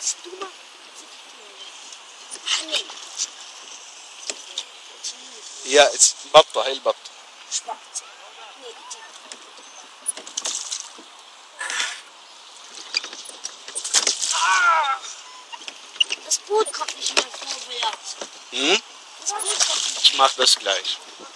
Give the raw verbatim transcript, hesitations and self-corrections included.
Also du mal. Ah, nee. هي بطة هي البطة. Sport. Nee, die. Ah! Das Boot kommt nicht mehr vorwärts. Hm? Das Boot kommt nicht. Ich mach das gleich.